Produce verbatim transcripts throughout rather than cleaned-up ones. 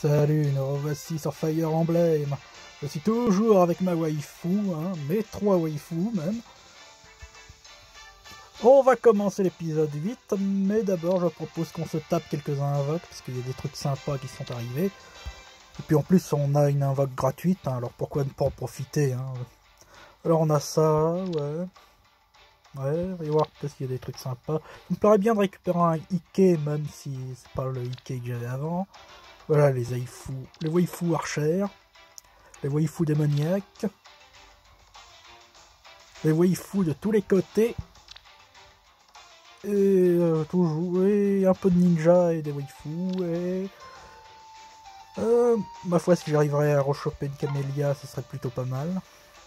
Salut, nous revoici sur Fire Emblem. Je suis toujours avec ma waifu, hein, mes trois waifus même. On va commencer l'épisode huit, mais d'abord je propose qu'on se tape quelques invoques, parce qu'il y a des trucs sympas qui sont arrivés. Et puis en plus on a une invoque gratuite, hein, alors pourquoi ne pas en profiter, hein. Alors on a ça, ouais. Ouais, on va y voir peut-être qu'il y a des trucs sympas. Il me plairait bien de récupérer un Ike, même si c'est pas le Ike que j'avais avant. Voilà les waifus, les waifus archères, les waifus démoniaques, les waifus de tous les côtés, et euh, toujours, et un peu de ninja et des waifus, et... Euh, ma foi, si j'arriverais à rechoper une camélia, ce serait plutôt pas mal.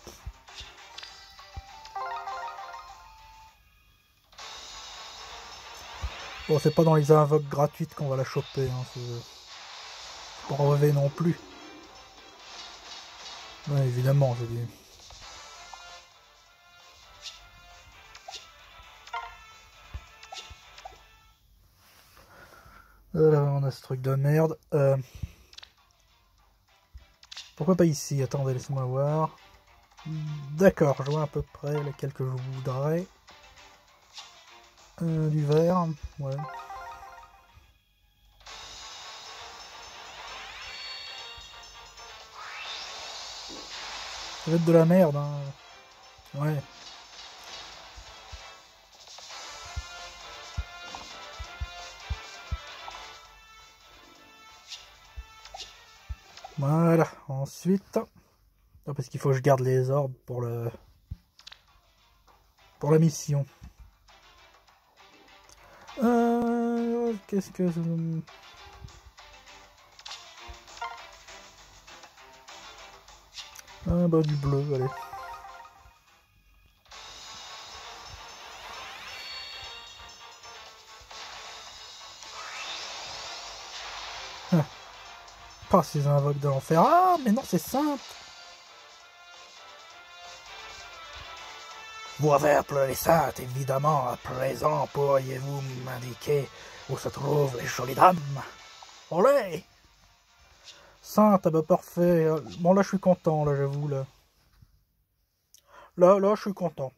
Bon, c'est pas dans les invoques gratuites qu'on va la choper, hein, c'est pas relevé non plus. Ouais, évidemment, je dis. Là, on a ce truc de merde. Euh... Pourquoi pas ici? Attendez, laissez-moi voir. D'accord, je vois à peu près lesquels que je voudrais. Euh, du vert, ouais. Ça va être de la merde, hein. Ouais. Voilà, ensuite... Non, parce qu'il faut que je garde les orbes pour le... pour la mission. Euh... Qu'est-ce que... Ah bah du bleu, allez. Ah. Pas ces invoques de l'enfer. Ah mais non, c'est simple. Vous avez appelé les saintes, évidemment. À présent, pourriez-vous m'indiquer où se trouvent les jolies dames? Olé! Sainte, ah bah parfait. Bon là je suis content, là j'avoue, là. Là, là je suis content.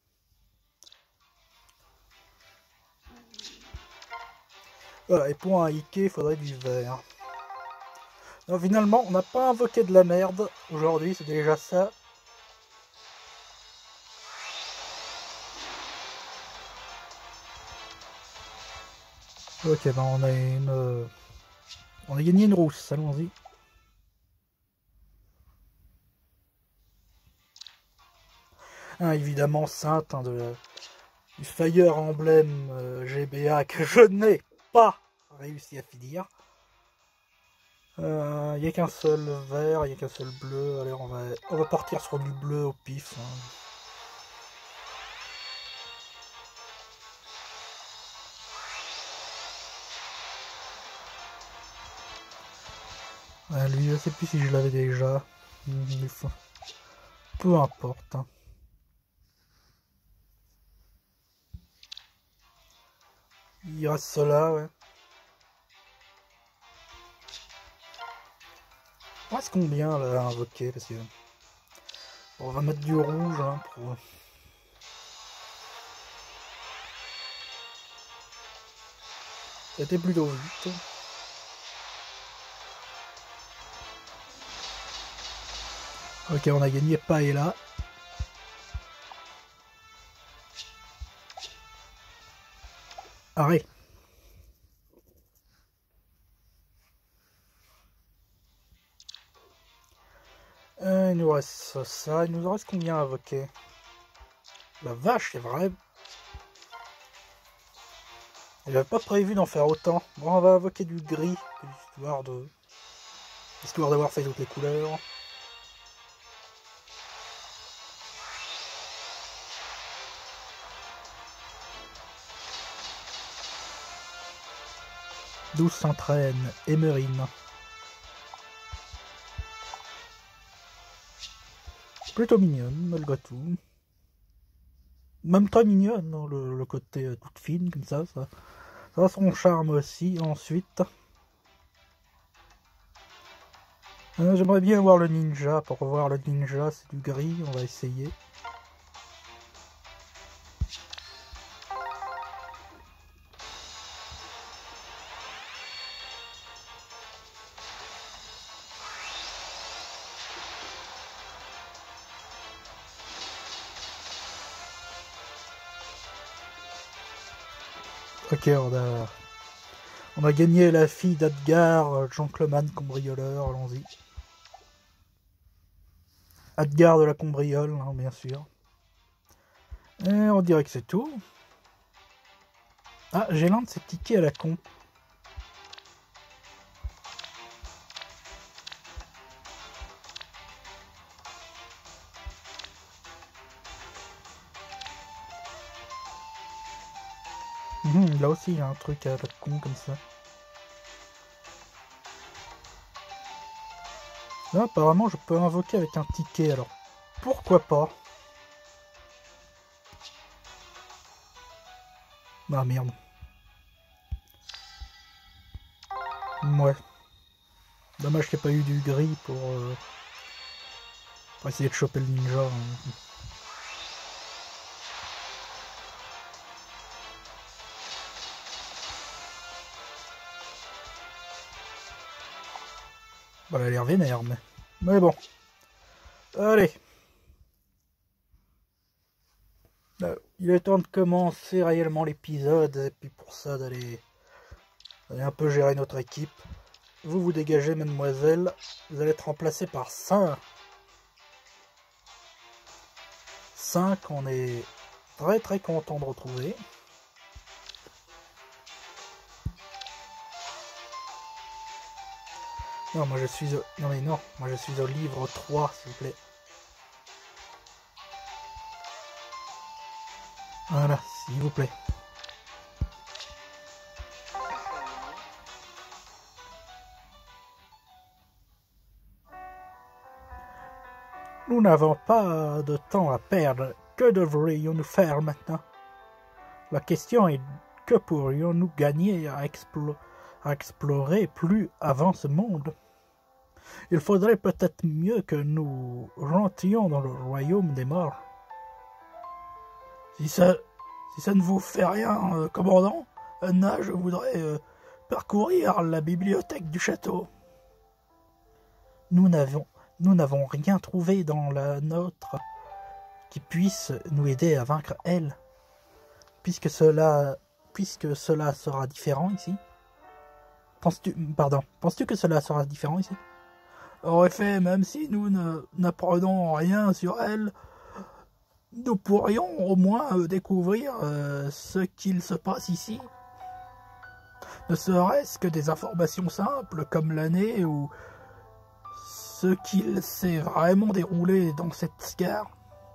Voilà, et pour un Ike, il faudrait du vert. Alors, finalement, on n'a pas invoqué de la merde aujourd'hui, c'est déjà ça. Ok, ben on a une... On a gagné une rousse, allons-y. Ah, évidemment, Sainte, hein, de, du Fire Emblem euh, G B A que je n'ai pas réussi à finir. Il euh, n'y a qu'un seul vert, il n'y a qu'un seul bleu. Allez, on va, on va partir sur du bleu au pif. Hein. Ah, lui, je sais plus si je l'avais déjà. Peu importe. Hein. Il reste cela, ouais. Il reste combien là à invoquer? Parce que... On va mettre du rouge hein, pour... C'était plutôt vite. Ok, on a gagné Paella. Arrête. Euh, il nous reste ça. Il nous en reste combien à invoquer? La vache, c'est vrai. Il n'avait pas prévu d'en faire autant. Bon, on va invoquer du gris, histoire de... Histoire d'avoir fait toutes les couleurs. Douce s'entraîne, Emerine. Plutôt mignonne, malgré tout. Même très mignonne, hein, le, le côté euh, toute fine, comme ça, ça. Ça a son charme aussi, ensuite. Euh, J'aimerais bien voir le ninja. Pour voir le ninja, c'est du gris. On va essayer. Ok, on a, on a gagné la fille d'Adgar, gentleman cambrioleur, allons-y. Adgar de la cambriole, hein, bien sûr. Et on dirait que c'est tout. Ah, j'ai l'un de ces tickets à la con. Mmh, là aussi, il y a un truc à la con comme ça. Là, apparemment, je peux invoquer avec un ticket, alors pourquoi pas? Ah merde. Ouais. Dommage qu'il n'y ait pas eu du gris pour, euh, pour essayer de choper le ninja. Hein. Bah, elle a l'air vénère, mais... Mais bon. Allez. Euh, il est temps de commencer réellement l'épisode, et puis pour ça, d'aller un peu gérer notre équipe. Vous vous dégagez, mademoiselle. Vous allez être remplacé par cinq. cinq, on est très très content de retrouver. Non, moi je suis au... Non mais non, moi je suis au livre trois, s'il vous plaît. Voilà, s'il vous plaît. Nous n'avons pas de temps à perdre. Que devrions-nous faire maintenant? La question est, que pourrions-nous gagner à, explo à explorer plus avant ce monde? Il faudrait peut-être mieux que nous rentrions dans le royaume des morts. Si ça, si ça ne vous fait rien, euh, commandant, Anna, je voudrais euh, parcourir la bibliothèque du château. Nous n'avons nous n'avons rien trouvé dans la nôtre qui puisse nous aider à vaincre elle. Puisque cela, puisque cela sera différent ici. Penses-tu, pardon, penses-tu que cela sera différent ici? En effet, même si nous n'apprenons rien sur elle, nous pourrions au moins découvrir euh, ce qu'il se passe ici. Ne serait-ce que des informations simples comme l'année ou ce qu'il s'est vraiment déroulé dans cette gare.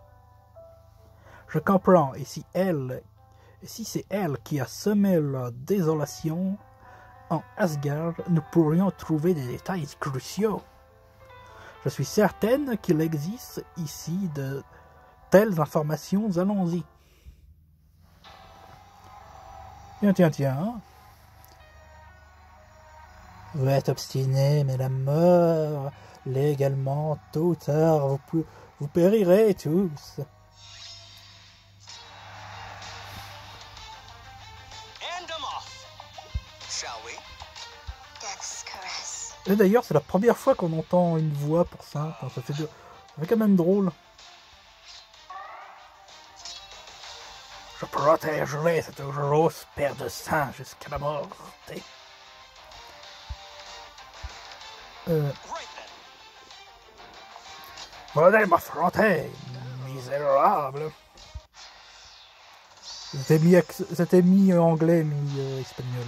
Je comprends, et si elle, et si c'est elle qui a semé la désolation en Asgard, nous pourrions trouver des détails cruciaux. Je suis certaine qu'il existe ici de telles informations, allons-y. Tiens, tiens, tiens. Vous êtes obstiné, mais la mort, légalement, tôt ou tard, vous, vous périrez tous. Et d'ailleurs, c'est la première fois qu'on entend une voix pour ça. Enfin, ça fait, de... ça fait quand même drôle. Je protégerai cette grosse paire de sang jusqu'à la mort. Euh... Venez m'affronter, misérable. C'était mis, c'était mis anglais, mis euh, espagnol.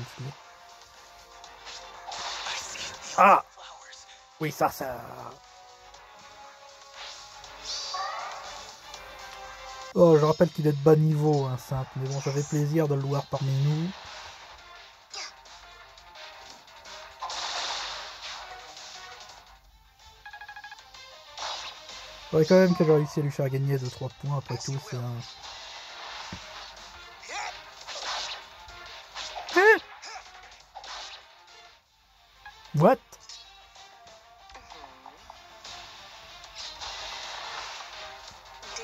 Ah! Oui, ça, ça... Oh, je rappelle qu'il est de bas niveau, hein, Sainte, mais bon, ça fait plaisir de le voir parmi nous. Il faudrait quand même que j'ai réussi à lui faire gagner deux trois points, après tout, c'est un... What?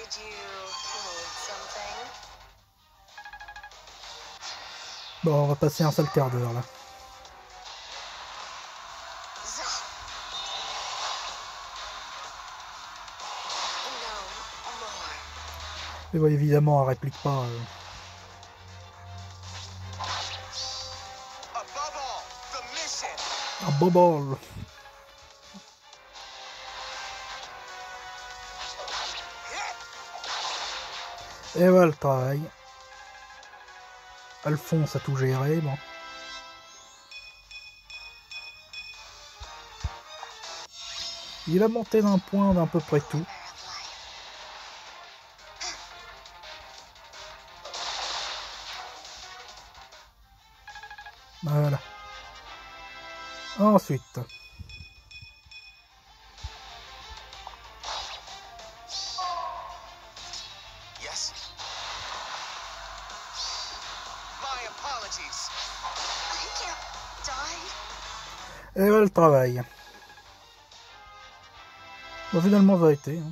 Bon, on va passer un seul quart d'heure là. Mais bon, évidemment, elle réplique pas. Euh... Un bobble. Et voilà le travail. Alphonse a tout géré, bon. Il a monté d'un point d'à peu près tout. Voilà. Ensuite. Yes. My apologies. Et voilà le travail. Bon, finalement, ça a été. Hein.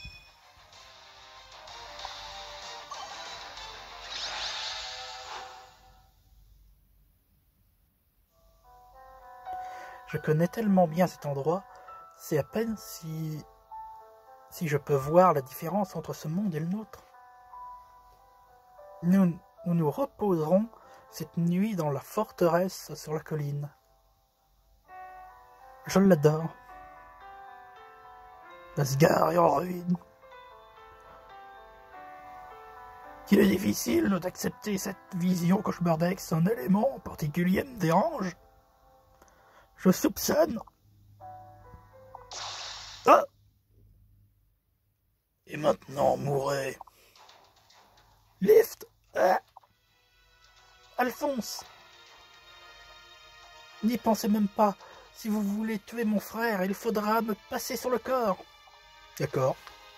Je connais tellement bien cet endroit, c'est à peine si... si je peux voir la différence entre ce monde et le nôtre. Nous nous, nous reposerons cette nuit dans la forteresse sur la colline. Je l'adore. Asgard est en ruine. Qu'il est difficile d'accepter cette vision cauchemardesque, un élément en particulier me dérange. Je soupçonne. Ah! Et maintenant, mourrez. Lift. Ah! Alphonse. N'y pensez même pas. Si vous voulez tuer mon frère, il faudra me passer sur le corps. D'accord.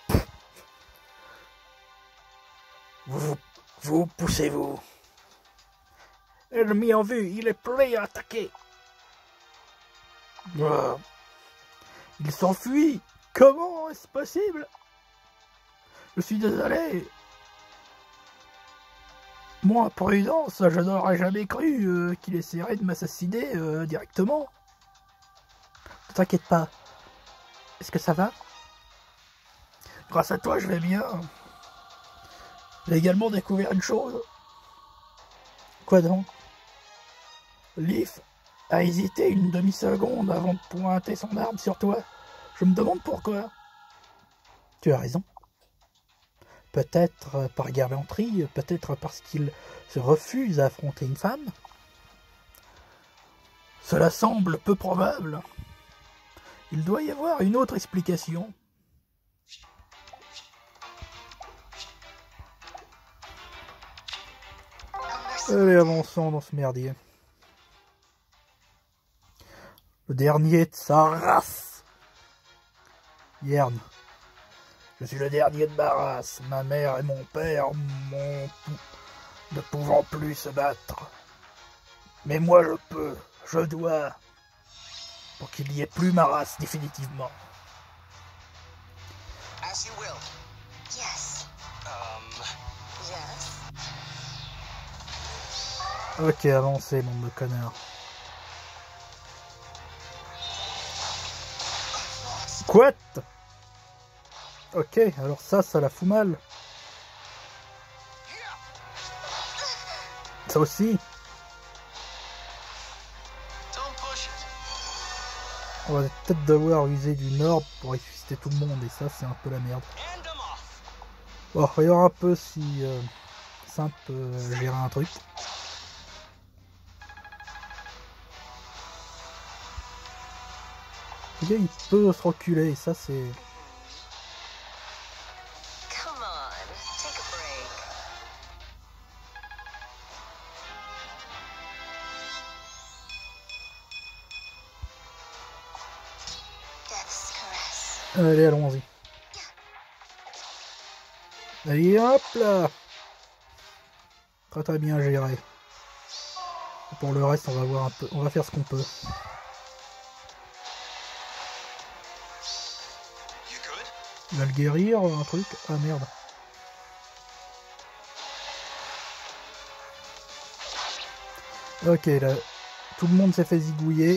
Vous, vous, vous poussez-vous. Ennemi en vue, il est prêt à attaquer. Oh. Il s'enfuit. Comment est-ce possible? Je suis désolé. Moi, prudence, je n'aurais jamais cru euh, qu'il essaierait de m'assassiner euh, directement. Ne t'inquiète pas. Est-ce que ça va? Grâce à toi, je vais bien. J'ai également découvert une chose. Quoi donc? Leaf a hésité une demi-seconde avant de pointer son arme sur toi. Je me demande pourquoi. Tu as raison. Peut-être par galanterie, peut-être parce qu'il se refuse à affronter une femme. Cela semble peu probable. Il doit y avoir une autre explication. Allez, avançons dans ce merdier. Le dernier de sa race. Yern. Je suis le dernier de ma race. Ma mère et mon père m'ont ne pouvant plus se battre. Mais moi je peux, je dois, pour qu'il n'y ait plus ma race définitivement. As you will. Yes. Um. Yes. Ok, avancez, monde de connards. Quoi? Ok, alors ça, ça la fout mal. Ça aussi. On va peut-être devoir user du Nord pour ressusciter tout le monde, et ça, c'est un peu la merde. Bon, il y aura un peu si euh, simple euh, gérer un truc. Le gars, il peut se reculer, et ça, c'est... Allez, allons-y. Allez, hop là. Très très bien géré. Et pour le reste, on va voir un peu. On va faire ce qu'on peut. Il va le guérir, un truc. Ah merde. Ok, là, tout le monde s'est fait zigouiller.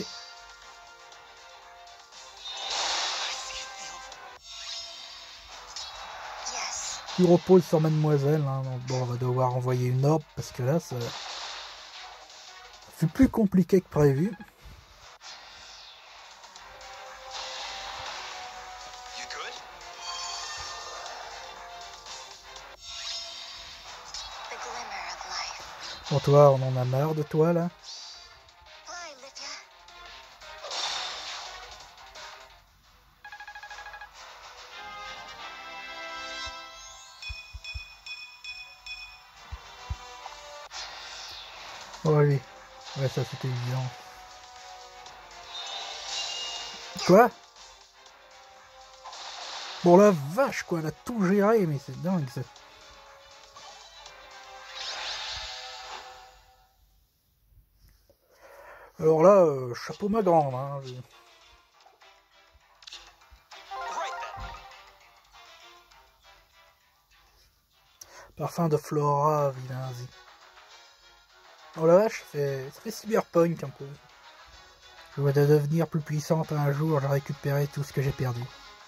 Tu reposes sur mademoiselle, hein. Donc, bon, on va devoir envoyer une orbe parce que là, ça, ça fut plus compliqué que prévu. Bon, toi, on en a marre de toi, là. Oh, allez. Ouais, ça, c'était évident. Quoi? Bon, la vache, quoi, elle a tout géré, mais c'est dingue, ça. Alors là, euh, chapeau ma grande, hein. Je... Parfum de Flora, vilain. Oh la vache, ça fait, ça fait cyberpunk un peu. Je vais devenir plus puissante un jour, j'ai récupéré tout ce que j'ai perdu.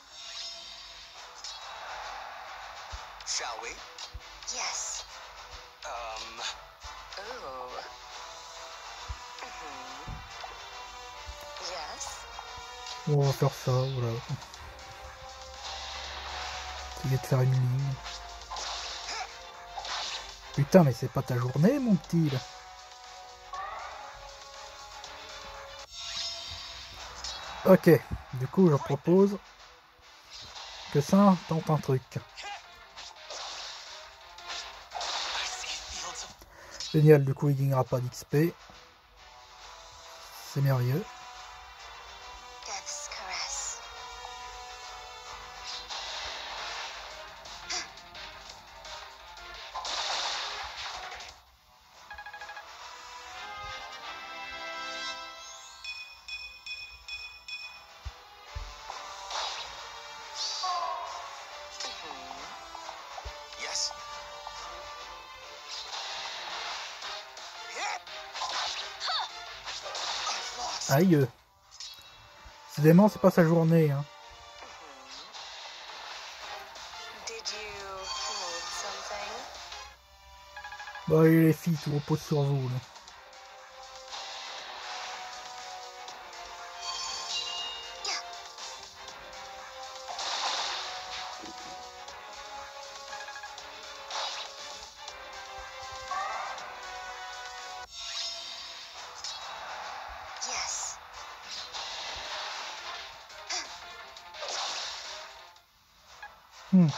Shall we? Yes. Um. Ooh. Mm-hmm. Yes. Bon, on va faire ça, voilà. Essayer de faire une ligne. Putain, mais c'est pas ta journée, mon petit, là. Ok, du coup, je propose que ça tente un truc. Génial, du coup, il gagnera pas d'X P. C'est merveilleux. Aïe. Décidément, c'est pas sa journée, hein. Bon, allez les filles, tout repose sur vous, là. Hmm.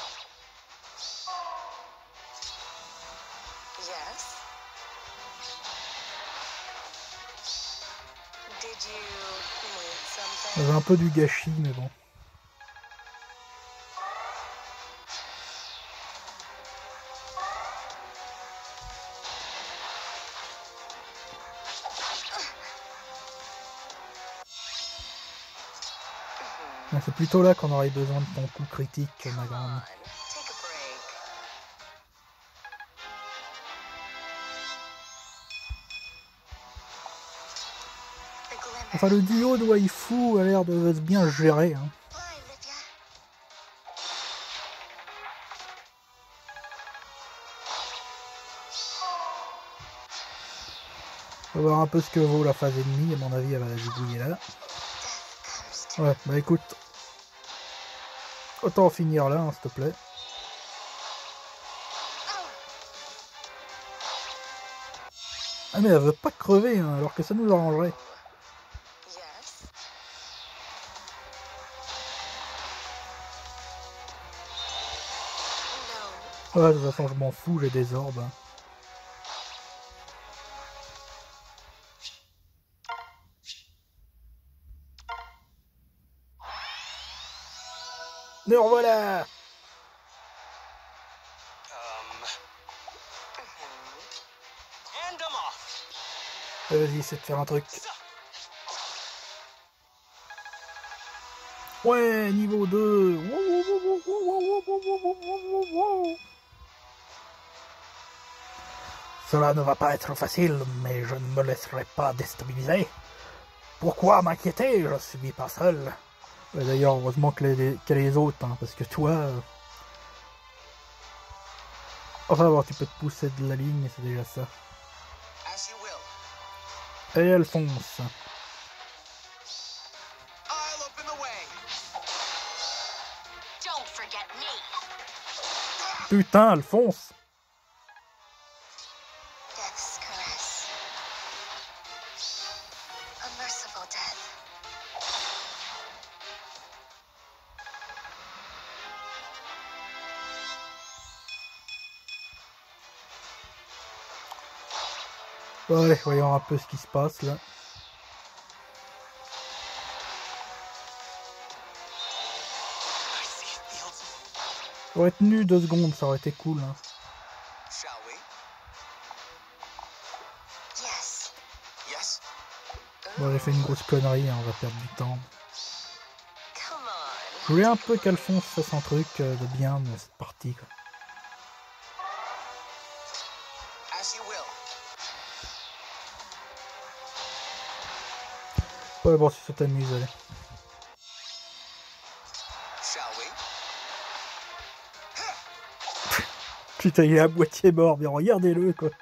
J'avais un peu du gâchis, mais bon. C'est plutôt là qu'on aurait besoin de ton coup critique, ma grande. Enfin, le duo de waifu a l'air de bien se gérer, hein. On va voir un peu ce que vaut la phase ennemie, à mon avis elle va la zigouiller là. Ouais, bah écoute, autant en finir là, hein, s'il te plaît. Ah mais elle veut pas crever, hein, alors que ça nous arrangerait. Ouais, de toute façon je m'en fous, j'ai des orbes. Hein. Mais revoilà. Vas-y, essaie de faire un truc. Ouais, niveau deux. Cela ne va pas être facile, mais je ne me laisserai pas déstabiliser. Pourquoi m'inquiéter? Je suis pas seul. Ouais, d'ailleurs, heureusement que les, que les autres, hein, parce que toi... Euh... Enfin bon, tu peux te pousser de la ligne, c'est déjà ça. Et elle fonce. Putain, elle fonce. Ouais, voyons un peu ce qui se passe là. J'aurais tenu deux secondes, ça aurait été cool. Hein. Bon, j'ai fait une grosse connerie, hein, on va perdre du temps. Je voulais un peu qu'Alphonse fasse un truc euh, de bien dans cette partie. Quoi. Ouais, bon, si ça t'amuse, allez. Putain, il est à moitié mort, mais regardez-le, quoi.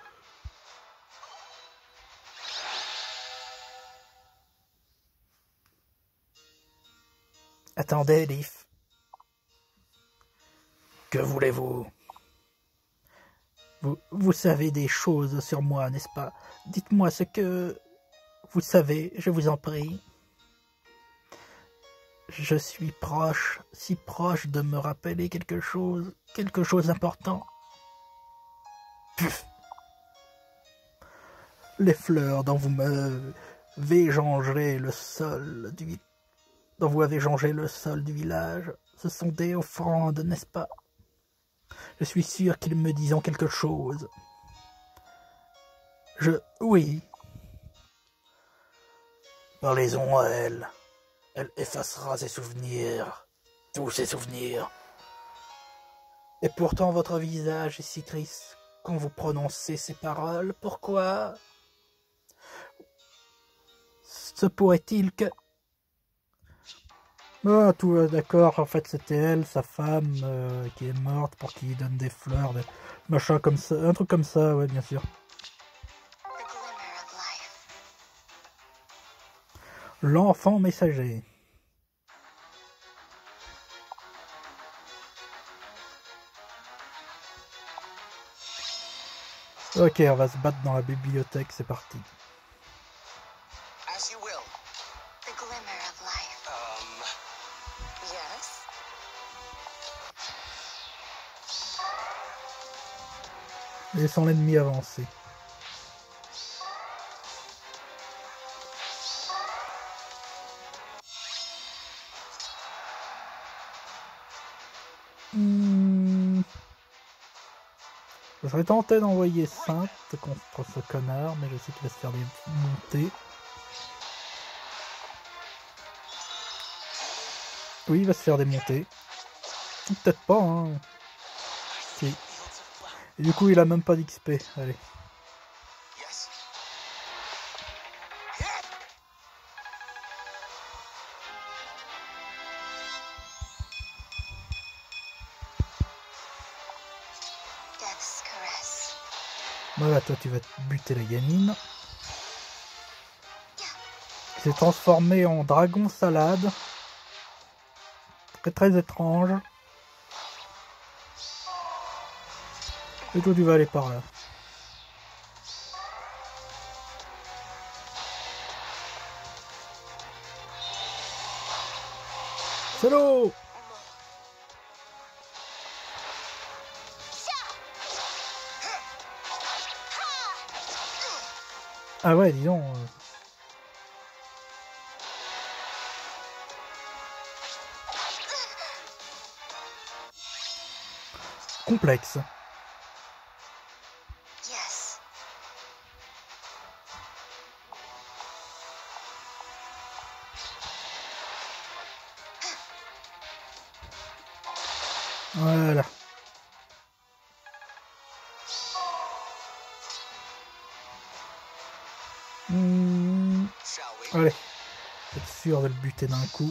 Attendez, Leaf. Que voulez-vous? Vous, vous savez des choses sur moi, n'est-ce pas? Dites-moi ce que vous savez, je vous en prie. Je suis proche, si proche de me rappeler quelque chose, quelque chose d'important. Puf. Les fleurs dont vous me végengez le sol du dont vous avez changé le sol du village, ce sont des offrandes, n'est-ce pas? Je suis sûr qu'ils me disent quelque chose. Je... oui. Parlez-en à elle. Elle effacera ses souvenirs. Tous ses souvenirs. Et pourtant votre visage est si triste quand vous prononcez ces paroles. Pourquoi? Se pourrait-il que... Ah, tout euh, d'accord, en fait c'était elle, sa femme, euh, qui est morte pour qu'il lui donne des fleurs, des machins comme ça, un truc comme ça, ouais, bien sûr. L'enfant messager. Ok, on va se battre dans la bibliothèque, c'est parti. Laissons l'ennemi avancer. Hmm. Je serais tenté d'envoyer Sainte contre ce connard, mais je sais qu'il va se faire des montées. Oui, il va se faire des montées. Peut-être pas, hein. Si. Et du coup, il a même pas d'X P. Allez. Voilà, toi tu vas te buter la gamine. Il s'est transformé en dragon salade. Très très étrange. Et toi tu vas aller par là. Solo! Ah ouais, dis donc. Euh... Complexe. Voilà. Allez, être sûr de le buter d'un coup.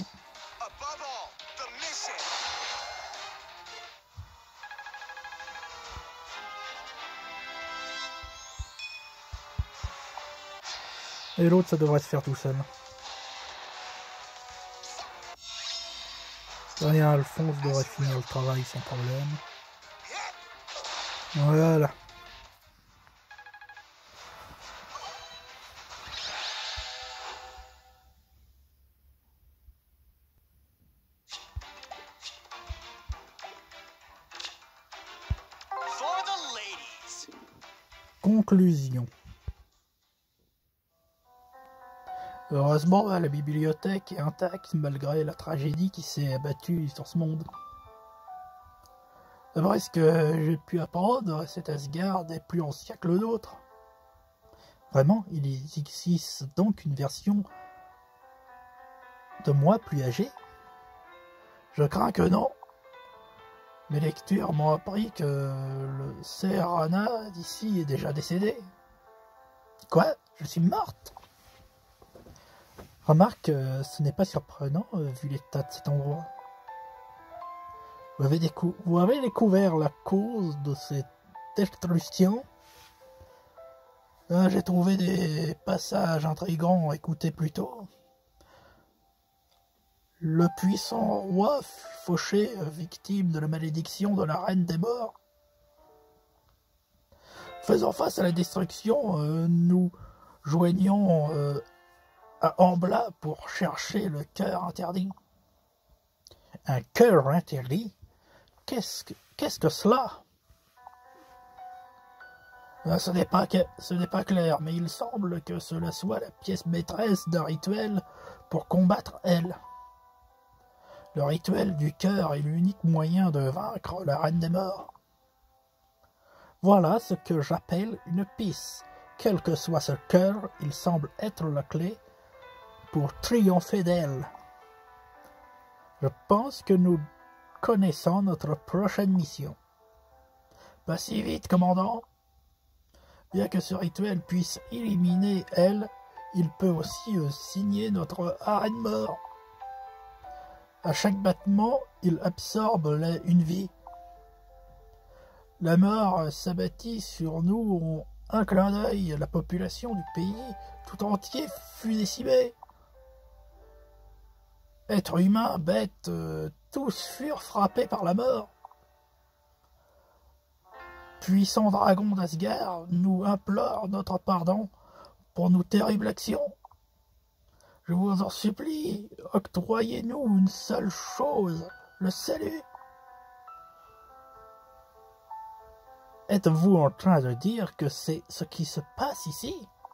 Et l'autre, ça devrait se faire tout seul. Rien, Alphonse devrait finir le travail sans problème. Voilà. Conclusion. Heureusement, la bibliothèque est intacte malgré la tragédie qui s'est abattue sur ce monde. D'après ce que j'ai pu apprendre, cet Asgard est plus ancien que le nôtre. Vraiment, il existe donc une version de moi plus âgée? Je crains que non. Mes lectures m'ont appris que le Serana d'ici est déjà décédé. Quoi? Je suis morte? Remarque, euh, ce n'est pas surprenant euh, vu l'état de cet endroit. Vous avez, décou vous avez découvert la cause de cette destruction? euh, J'ai trouvé des passages intrigants, écoutez plutôt. Le puissant roi fut fauché, victime de la malédiction de la reine des morts. Faisant face à la destruction, euh, nous joignions euh, à Ambla pour chercher le cœur interdit. Un cœur interdit? Qu'est-ce que, qu'est-ce que cela? euh, Ce n'est pas, que, ce n'est pas clair, mais il semble que cela soit la pièce maîtresse d'un rituel pour combattre elle. Le rituel du cœur est l'unique moyen de vaincre la reine des morts. Voilà ce que j'appelle une piste. Quel que soit ce cœur, il semble être la clé pour triompher d'elle. Je pense que nous connaissons notre prochaine mission. Pas si vite, commandant. Bien que ce rituel puisse éliminer elle, il peut aussi euh, signer notre arène mort. À chaque battement, il absorbe la, une vie. La mort s'abattit sur nous en un clin d'œil. La population du pays tout entier fut décimée. Êtres humains, bêtes, euh, tous furent frappés par la mort. Puissants dragons d'Asgard nous implorent notre pardon pour nos terribles actions. Je vous en supplie, octroyez-nous une seule chose, le salut. Êtes-vous en train de dire que c'est ce qui se passe ici?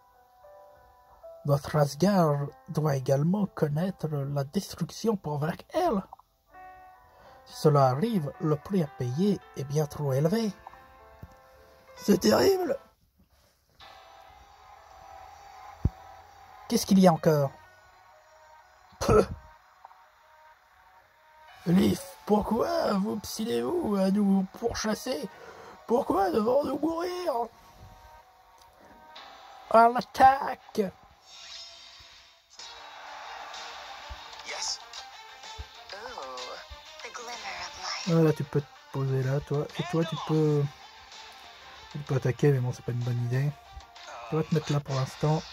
Notre Asgard doit également connaître la destruction pour vaincre elle. Si cela arrive, le prix à payer est bien trop élevé. C'est terrible. Qu'est-ce qu'il y a encore? Peu. Leaf, pourquoi vous obstinez-vous à nous pourchasser? Pourquoi devons-nous mourir? À l'attaque! Yes. Ooh, the glimmer of life. Voilà, tu peux te poser là, toi. Et toi, tu peux... Tu peux attaquer, mais bon, c'est pas une bonne idée. Tu vas te mettre là pour l'instant.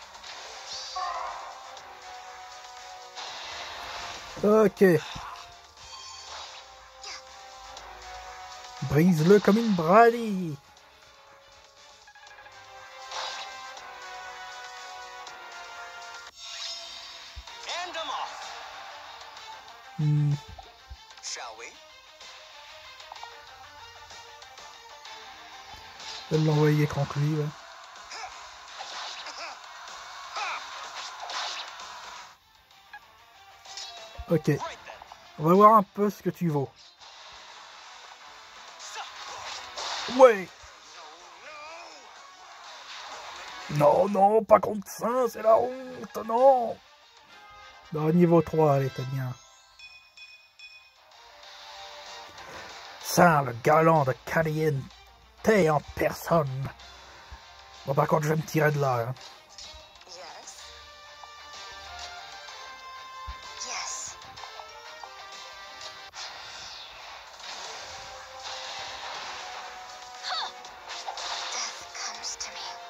Ok. Brise-le comme une brindille. Hmm. Shall we? Je vais l'envoyer écran que lui, ouais. Ok. On va voir un peu ce que tu vaux. Ouais. Non, non, pas contre ça, c'est la honte, non. Dans niveau trois, allez, t'as bien. Ça, le galant de Caliente en personne. Bon, par contre, je vais me tirer de là. Hein. Yes.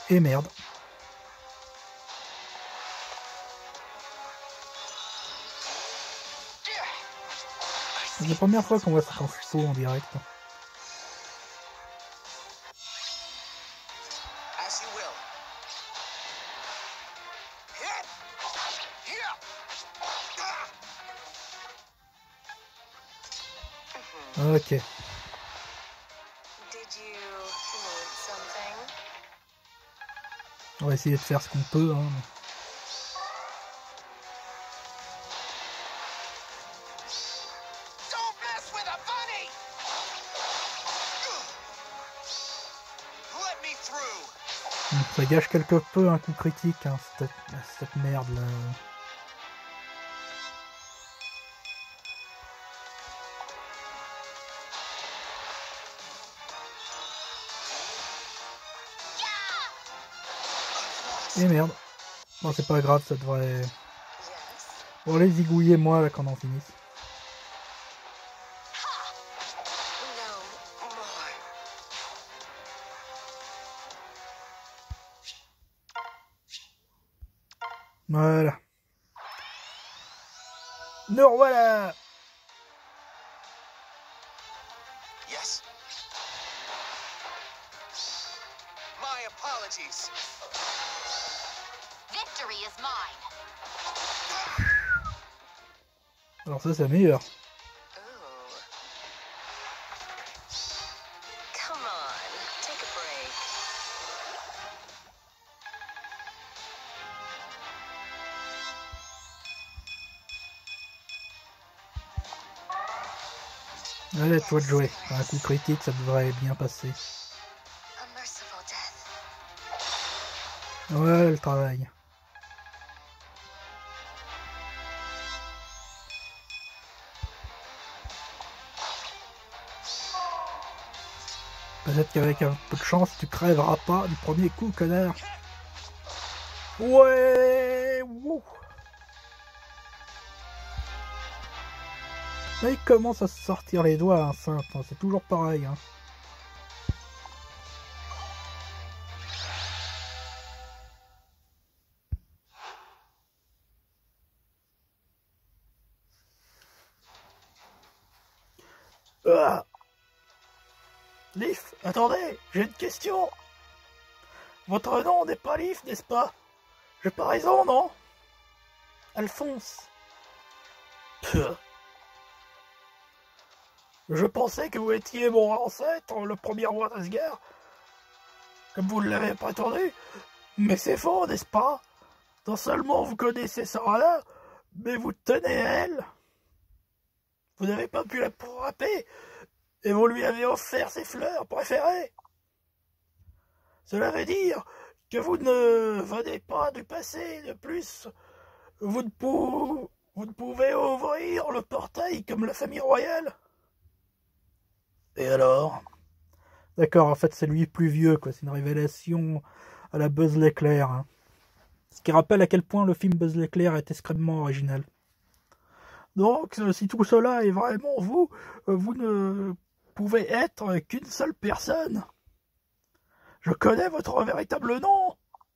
Et merde. C'est la première fois qu'on voit cet info en direct. Ok. On va essayer de faire ce qu'on peut. Hein. Ça gâche quelque peu un coup critique, hein, cette, cette merde là. Et merde. Bon, c'est pas grave, ça devrait... Bon, allez zigouiller moi là quand on finisse. Voilà. Nous voilà. Yes. My apologies. Victory is mine. Alors ça c'est meilleur. Come on, take a break. Allez, toi de jouer. Un coup critique, ça devrait bien passer. Ouais, le travail. Peut-être qu'avec un peu de chance, tu crèveras pas du premier coup, connard. Ouais, wouh. Là, il commence à se sortir les doigts, hein, simple, hein, c'est toujours pareil. Hein. Ah. Leaf, attendez, j'ai une question. Votre nom n'est pas Leaf, n'est-ce pas? J'ai pas raison, non? Alphonse. Puh. Je pensais que vous étiez mon ancêtre, le premier roi d'Asgard, comme vous l'avez prétendu, mais c'est faux, n'est-ce pas? Non seulement vous connaissez Sarah, mais vous tenez à elle. Vous n'avez pas pu la frapper, et vous lui avez offert ses fleurs préférées. Cela veut dire que vous ne venez pas du passé, de plus, vous ne, pou... vous ne pouvez ouvrir le portail comme la famille royale. Et alors? D'accord, en fait c'est lui plus vieux, quoi. C'est une révélation à la Buzz l'éclair. Hein. Ce qui rappelle à quel point le film Buzz l'éclair est extrêmement original. Donc, si tout cela est vraiment vous, vous ne pouvez être qu'une seule personne. Je connais votre véritable nom.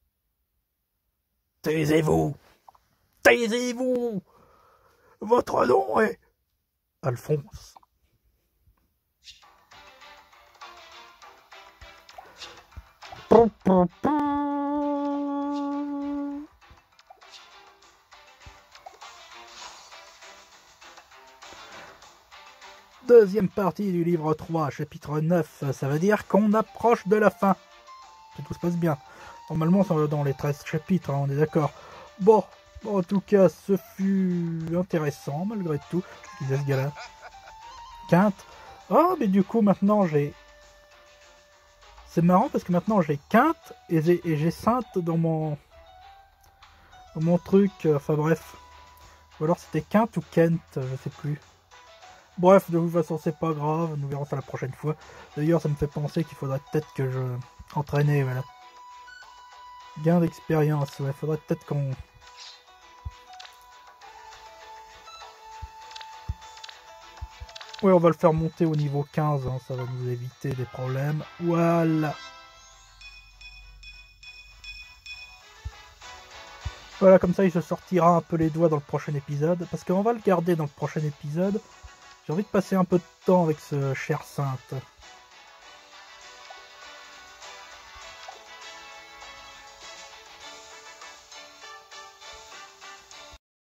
Taisez-vous. Taisez-vous. Votre nom est Alphonse. Deuxième partie du livre trois, chapitre neuf, ça veut dire qu'on approche de la fin. Que tout se passe bien. Normalement, c'est dans les treize chapitres, hein, on est d'accord. Bon, bon, en tout cas, ce fut intéressant, malgré tout. Je disais ce gars-là. Quinte. Oh, mais du coup, maintenant, j'ai... C'est marrant parce que maintenant j'ai Quinte et j'ai Sainte dans mon dans mon truc, enfin bref. Ou alors c'était Quinte ou Kent, je sais plus. Bref, de toute façon c'est pas grave, nous verrons ça la prochaine fois. D'ailleurs ça me fait penser qu'il faudrait peut-être que je entraîne, voilà. Gain d'expérience, ouais, faudrait peut-être qu'on... Ouais, on va le faire monter au niveau quinze, hein, ça va nous éviter des problèmes. Voilà. Voilà, comme ça il se sortira un peu les doigts dans le prochain épisode, parce qu'on va le garder dans le prochain épisode. J'ai envie de passer un peu de temps avec ce cher Sainte.